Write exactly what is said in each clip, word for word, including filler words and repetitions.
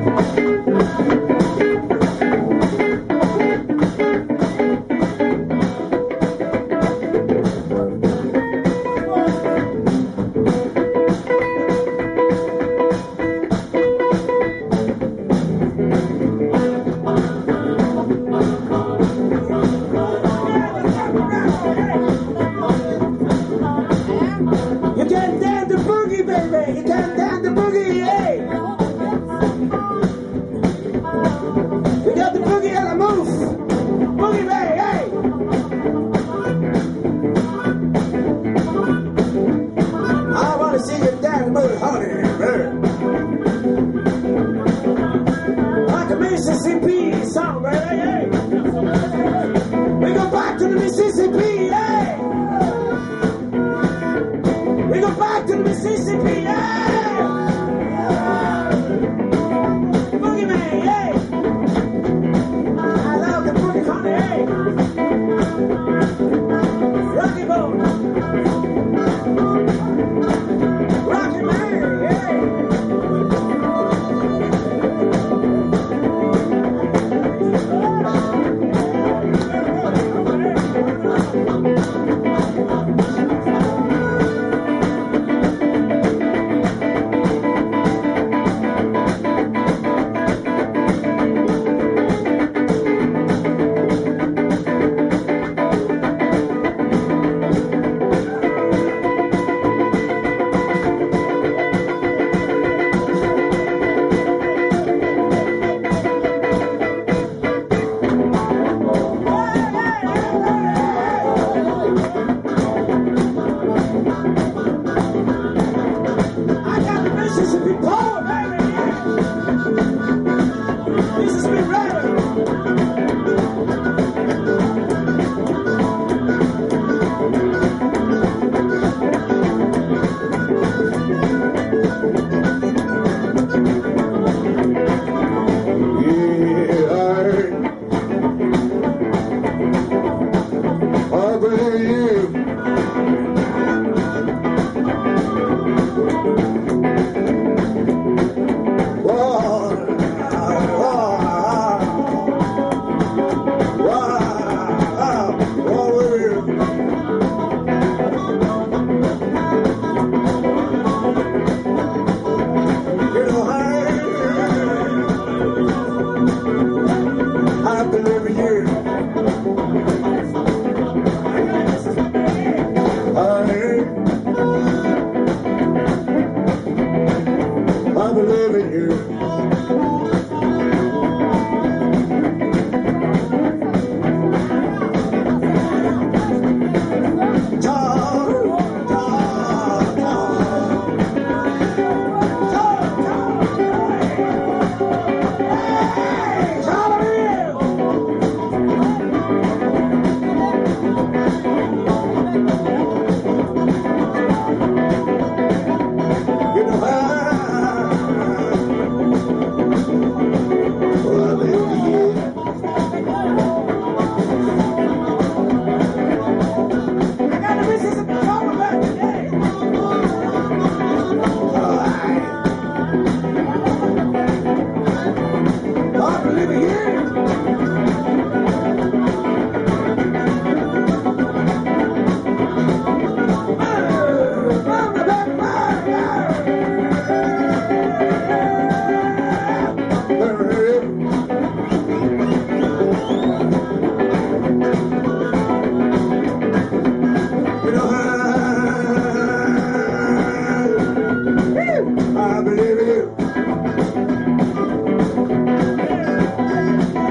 Mississippi song, right? Hey, hey. We go back to the Mississippi, hey. We go back to the Mississippi, hey. Boogie man, hey. I love the boogie, honey, hey. Rocky boat. Rocky man, hey. I believe in you.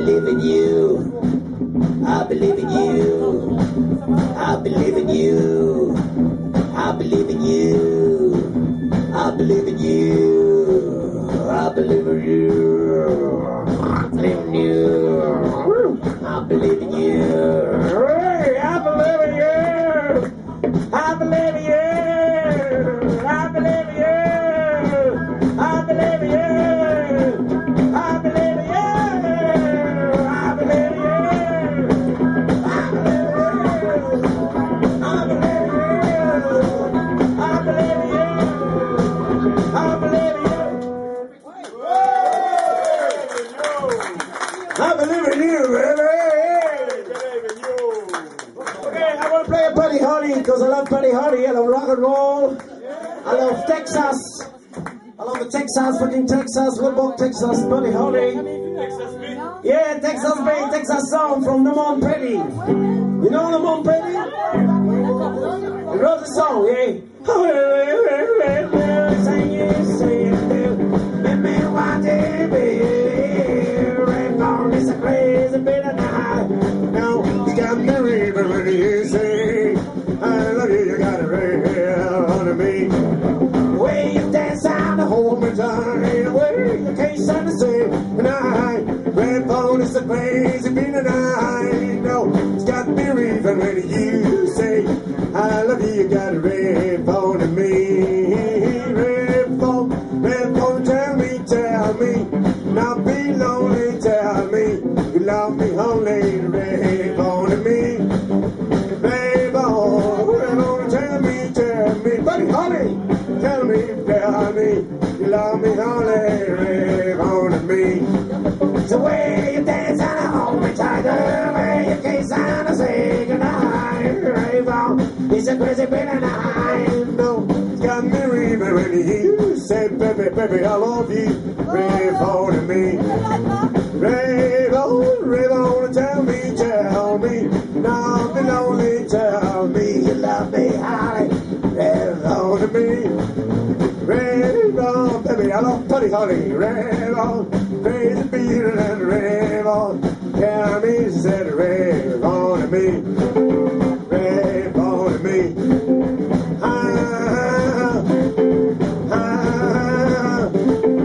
believe in you. I believe in you. I believe in you. I believe in you. I believe in you. I believe in you. I believe in you. I believe in you. Hey, I believe in you. I believe in you. I believe in you. I believe in you. I believe in you. I believe in you. I believe in you, baby. Okay, I want to play a Buddy Holly because I love Buddy Holly. I love rock and roll. I love Texas. I love the Texas, fucking Texas. What about Texas? Buddy Holly. Yeah, Texas Bay, Texas song from Lamont Petty. You know Lamont Petty? He wrote the song, yeah. Sing it, sing it, make me want to be. It's a crazy bit of night. Now you got me raving when you say I love you, you got it right here under me. The way you dance out the whole time, the way you can't stand to say night. Red phone is a crazy bit of night. No, it's got me raving when you say I love you, you got it red phone to me. Red phone, red phone, tell me, tell me, not be lonely, tell me. You love me only, rave on to me. Rave on, rave on, tell me, tell me. Buddy Holly, tell me, tell me. You love me only, rave on to me. The way you dance and I hold me tight, the way you kiss and I say goodnight. Rave on, it's a crazy bit of night. No, it's got me raving when you say, baby, baby, I love you. Rave on to me. Rave on, rave on, tell me, tell me, not be lonely, tell me you love me, Holly, rave on to me, rave on, baby, I love Buddy Holly, rave on, crazy beat and rave on, tell me, she said, rave on to me, rave on to me, ah, ah, ah.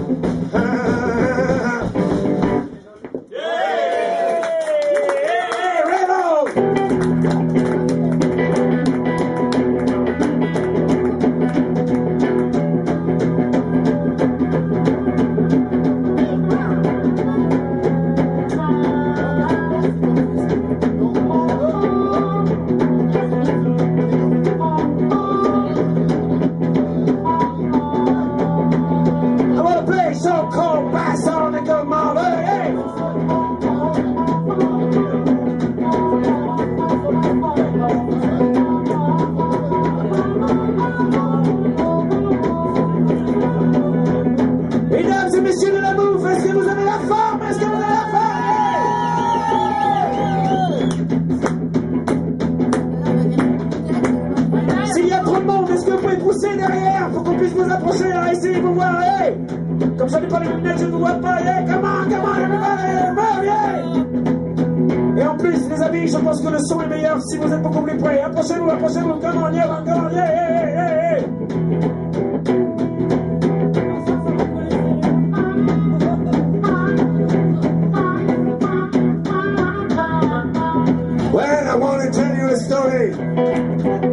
Comme ça n'est pas les lunettes, je ne vois pas. Yeah, come on, come on, everybody, move, yeah. Et en plus, les amis, je pense que le son est meilleur si vous êtes beaucoup plus près. Approchez-vous, approchez-vous, come on, yeah, come on, yeah, yeah, yeah, yeah. Well, I want to tell you a story.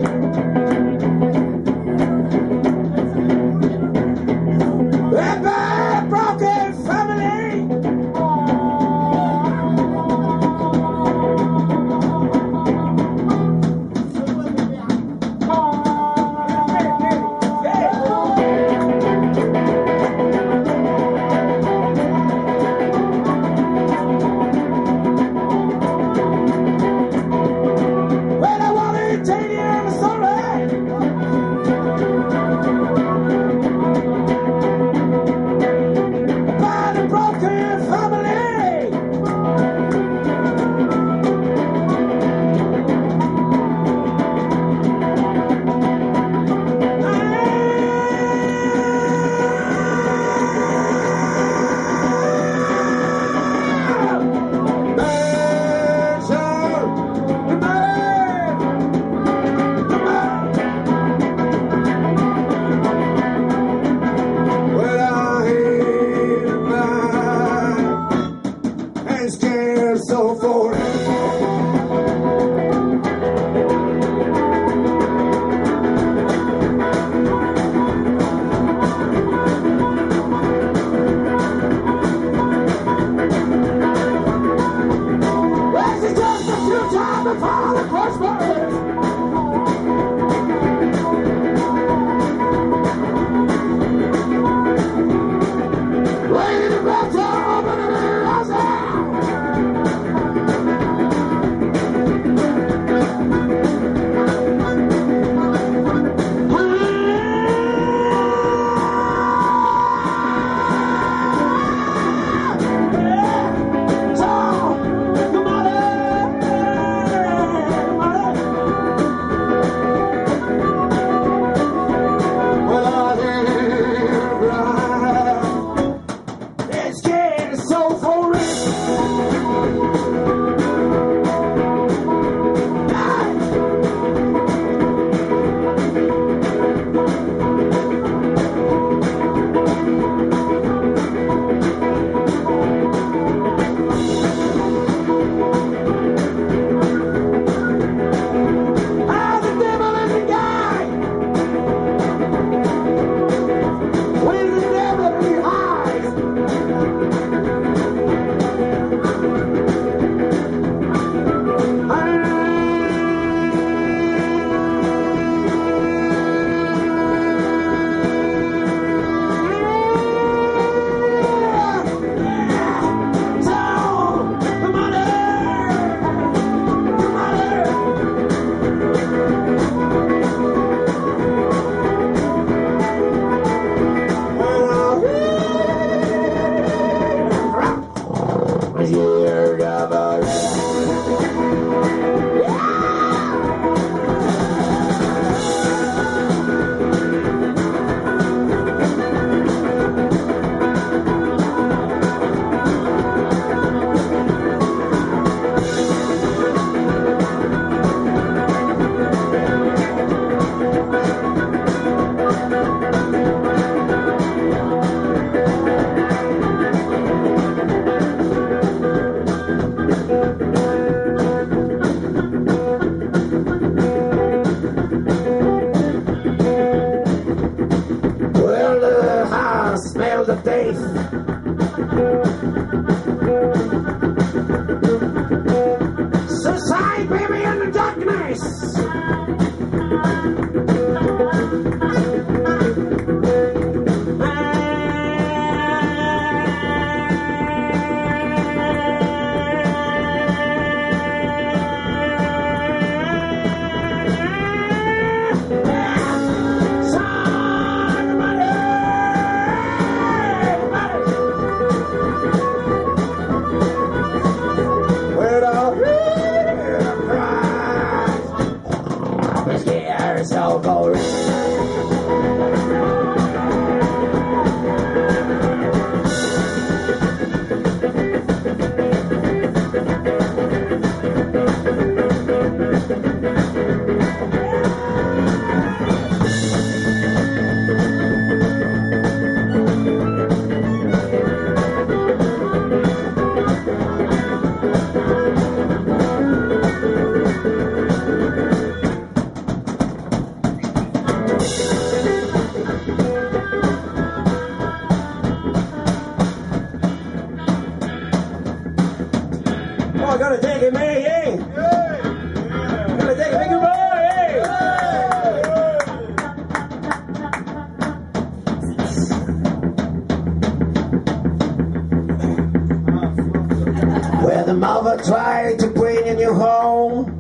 mother tried to bring you home.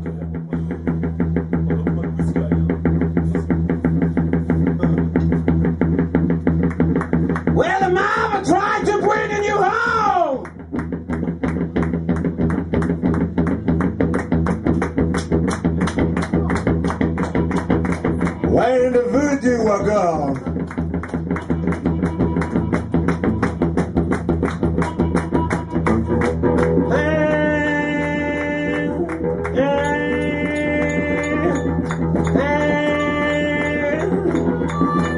Well, the mama tried to bring you home. When the voodoo were gone. Hey, hey, hey.